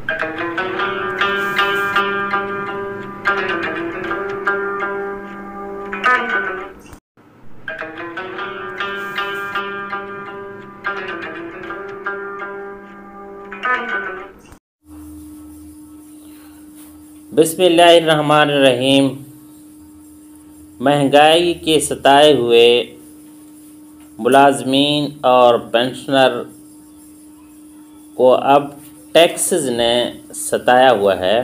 بسم اللہ الرحمن الرحیم۔ مہنگائی کے ستائے ہوئے ملازمین اور پینشنر کو اب ٹیکسز نے ستایا ہوا ہے۔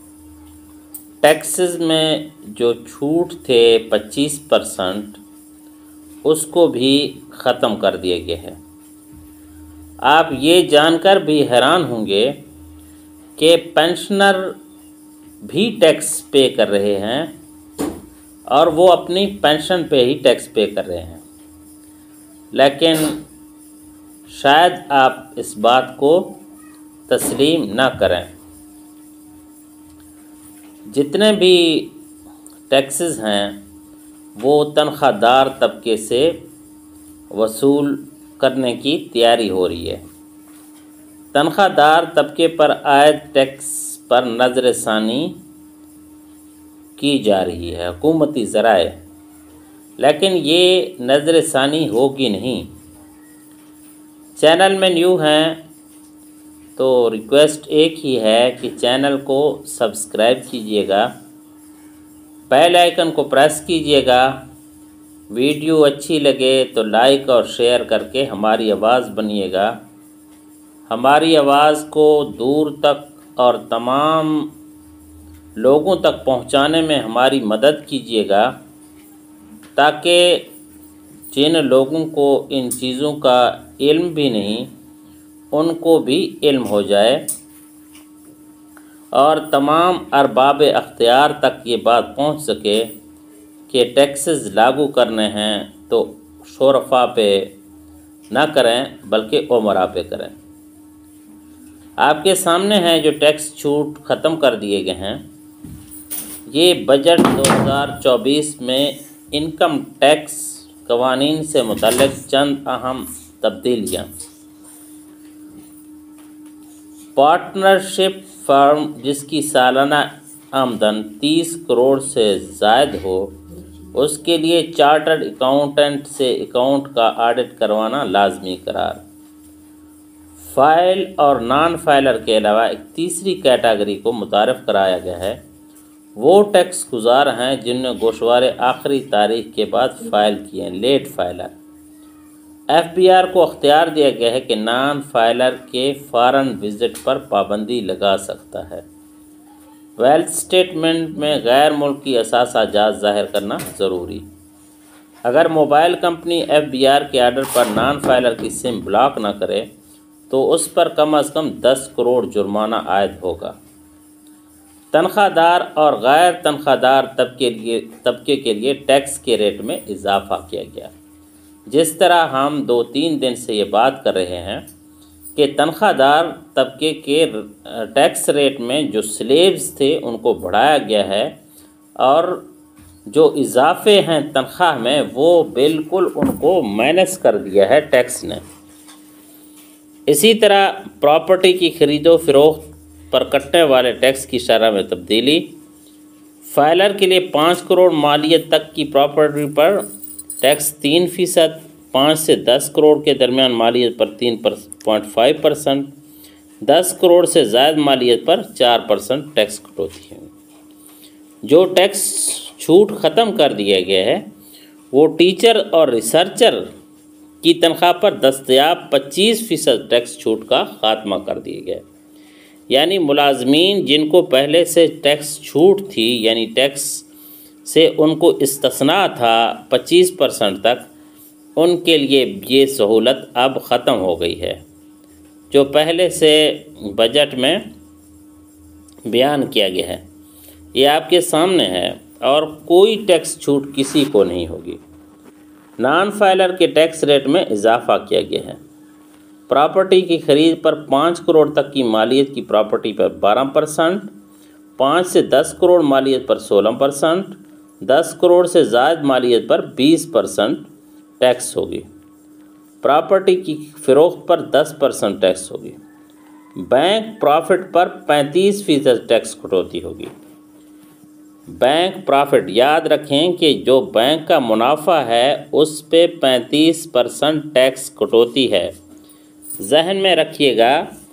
ٹیکسز میں جو چھوٹ تھے 25%، اس کو بھی ختم کر دیا گیا ہے۔ آپ یہ جان کر بھی حیران ہوں گے کہ پینشنر بھی ٹیکس پے کر رہے ہیں اور وہ اپنی پینشن پہ ہی ٹیکس پے کر رہے ہیں، لیکن شاید آپ اس بات کو تسلیم نہ کریں۔ جتنے بھی ٹیکسز ہیں وہ تنخواہ دار طبقے سے وصول کرنے کی تیاری ہو رہی ہے۔ تنخواہ دار طبقے پر عائد ٹیکس پر نظر ثانی کی جا رہی ہے حکومتی ذرائع، لیکن یہ نظر ثانی ہوگی نہیں۔ چینل میں نیو ہیں تو ریکویسٹ ایک ہی ہے کہ چینل کو سبسکرائب کیجئے گا، بیل آئیکن کو پریس کیجئے گا، ویڈیو اچھی لگے تو لائک اور شیئر کر کے ہماری آواز بنیے گا۔ ہماری آواز کو دور تک اور تمام لوگوں تک پہنچانے میں ہماری مدد کیجیے گا، تاکہ جن لوگوں کو ان چیزوں کا علم بھی نہیں ان کو بھی علم ہو جائے اور تمام ارباب اختیار تک یہ بات پہنچ سکے کہ ٹیکسز لاگو کرنے ہیں تو شرفاء پہ نہ کریں بلکہ امراء پہ کریں۔ آپ کے سامنے ہیں جو ٹیکس چھوٹ ختم کر دیے گئے ہیں۔ یہ بجٹ 2024 میں انکم ٹیکس قوانین سے متعلق چند اہم تبدیلیاں۔ پارٹنرشپ فرم جس کی سالانہ آمدن 30 کروڑ سے زائد ہو، اس کے لیے چارٹرڈ اکاؤنٹنٹ سے اکاؤنٹ کا آڈٹ کروانا لازمی قرار۔ فائل اور نان فائلر کے علاوہ ایک تیسری کیٹیگری کو متعارف کرایا گیا ہے۔ وہ ٹیکس گزار ہیں جن نے گوشوارے آخری تاریخ کے بعد فائل کیے ہیں، لیٹ فائلر۔ FBR کو اختیار دیا گیا ہے کہ نان فائلر کے فارن وزٹ پر پابندی لگا سکتا ہے۔ ویلتھ سٹیٹمنٹ میں غیر ملکی اثاثہ جات ظاہر کرنا ضروری۔ اگر موبائل کمپنی FBR کے آرڈر پر نان فائلر کی سم بلاک نہ کرے تو اس پر کم از کم 10 کروڑ جرمانہ عائد ہوگا۔ تنخواہ دار اور غیر تنخواہ دار طبقے کے لیے ٹیکس کے ریٹ میں اضافہ کیا گیا۔ جس طرح ہم 2-3 دن سے یہ بات کر رہے ہیں کہ تنخواہ دار طبقے کے ٹیکس ریٹ میں جو سلیبز تھے ان کو بڑھایا گیا ہے، اور جو اضافے ہیں تنخواہ میں وہ بالکل ان کو مائنس کر دیا ہے ٹیکس نے۔ اسی طرح پراپرٹی کی خرید و فروخت پر کٹنے والے ٹیکس کی شرح میں تبدیلی۔ فائلر کے لیے 5 کروڑ مالیت تک کی پراپرٹی پر ٹیکس 3%، 5 سے 10 کروڑ کے درمیان مالیت پر 3.5%، 10 کروڑ سے زائد مالیت پر 4% ٹیکس کٹوتی ہے۔ جو ٹیکس چھوٹ ختم کر دیا گیا ہے وہ ٹیچر اور ریسرچر کی تنخواہ پر دستیاب 25% ٹیکس چھوٹ کا خاتمہ کر دیا گیا۔ یعنی ملازمین جن کو پہلے سے ٹیکس چھوٹ تھی، یعنی ٹیکس سے ان کو استثناء تھا 25% تک، ان کے لیے یہ سہولت اب ختم ہو گئی ہے، جو پہلے سے بجٹ میں بیان کیا گیا ہے۔ یہ آپ کے سامنے ہے، اور کوئی ٹیکس چھوٹ کسی کو نہیں ہوگی۔ نان فائلر کے ٹیکس ریٹ میں اضافہ کیا گیا ہے۔ پراپرٹی کی خرید پر 5 کروڑ تک کی مالیت کی پراپرٹی پر 12%، 5 سے 10 کروڑ مالیت پر 16%، 10 کروڑ سے زائد مالیت پر 20% ٹیکس ہوگی۔ پراپرٹی کی فروخت پر 10% ٹیکس ہوگی۔ बैंक प्रॉफिट पर 35% टैक्स कटौती होगी। बैंक प्रॉफिट, याद रखें कि जो बैंक का मुनाफा है उस पे 35% टैक्स कटौती है। जहन में रखिएगा,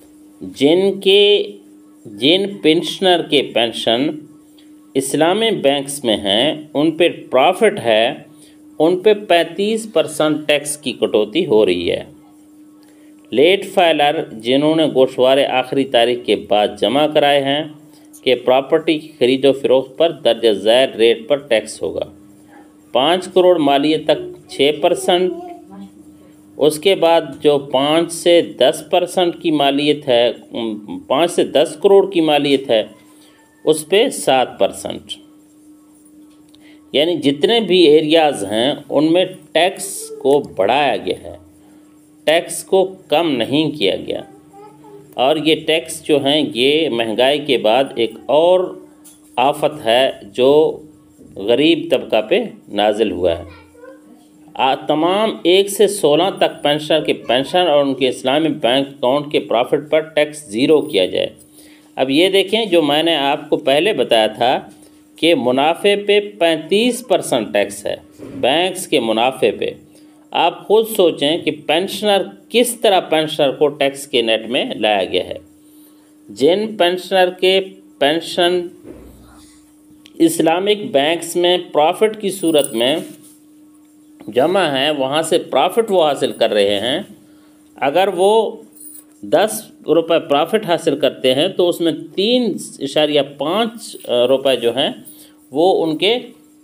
जिन पेंशनर के पेंशन इस्लामी बैंक्स में हैं उन पे प्रॉफिट है, उन पे 35% टैक्स की कटौती हो रही है। लेट फाइलर जिन्होंने गोशवारे आखिरी तारीख के बाद जमा कराए हैं कि प्रॉपर्टी की खरीदो फरोख्त पर दर्ज ज़ैल रेट पर टैक्स होगा। 5 करोड़ मालियत तक 6%, उसके बाद जो 5 से 10% की मालियत है, 5 से 10 करोड़ की मालियत है उस पे 7%। यानी जितने भी एरियाज़ हैं उनमें टैक्स को बढ़ाया गया है, टैक्स को कम नहीं किया गया। और ये टैक्स जो हैं ये महंगाई के बाद एक और आफत है जो गरीब तबका पे नाजिल हुआ है। तमाम 1 से 16 तक पेंशनर के पेंशन और उनके इस्लामी बैंक अकाउंट के प्रॉफिट पर टैक्स ज़ीरो किया जाए। अब ये देखें, जो मैंने आपको पहले बताया था कि मुनाफे पे 35% टैक्स है, बैंक्स के मुनाफे पे। आप खुद सोचें कि पेंशनर किस तरह पेंशनर को टैक्स के नेट में लाया गया है। जिन पेंशनर के पेंशन इस्लामिक बैंक्स में प्रॉफिट की सूरत में जमा है, वहाँ से प्रॉफिट वो हासिल कर रहे हैं। अगर वो 10 रुपये प्रॉफिट हासिल करते हैं तो उसमें 3.5 रुपये जो हैं वो उनके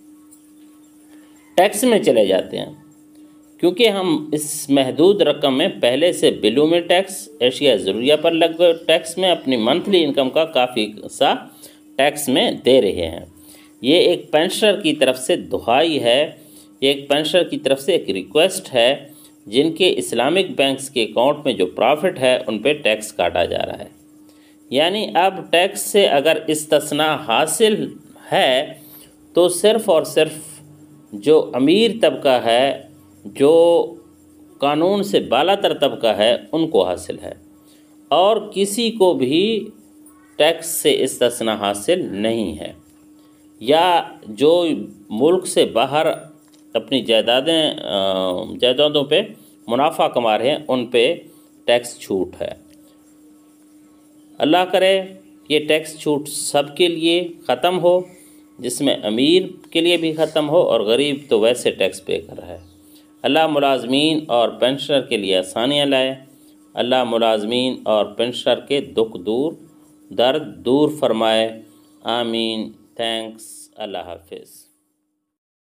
टैक्स में चले जाते हैं, क्योंकि हम इस महदूद रकम में पहले से बिलों में टैक्स, एशिया ज़रूरिया पर लगे टैक्स में, अपनी मंथली इनकम का काफ़ी सा टैक्स में दे रहे हैं। ये एक पेंशनर की तरफ से दुहाई है, ये एक पेंशनर की तरफ से एक रिक्वेस्ट है। जिनके इस्लामिक बैंक्स के अकाउंट में जो प्रॉफिट है उन पे टैक्स काटा जा रहा है। यानी अब टैक्स से अगर इस्तिस्ना हासिल है तो सिर्फ़ और सिर्फ जो अमीर तबका है, जो कानून से बालातर तबका है, उनको हासिल है, और किसी को भी टैक्स से इस्तिस्ना हासिल नहीं है। या जो मुल्क से बाहर अपनी जायदादों पे मुनाफा कमा रहे हैं उन पे टैक्स छूट है। अल्लाह करे ये टैक्स छूट सबके लिए ख़त्म हो, जिसमें अमीर के लिए भी ख़त्म हो और गरीब तो वैसे टैक्स पे कर रहा है। अल्लाह मुलाजमीन और पेंशनर के लिए आसानियाँ लाए। अल्लाह मुलाजमीन और पेंशनर के दुख दर्द दूर फरमाए। आमीन। थैंक्स। अल्लाह हाफिज़।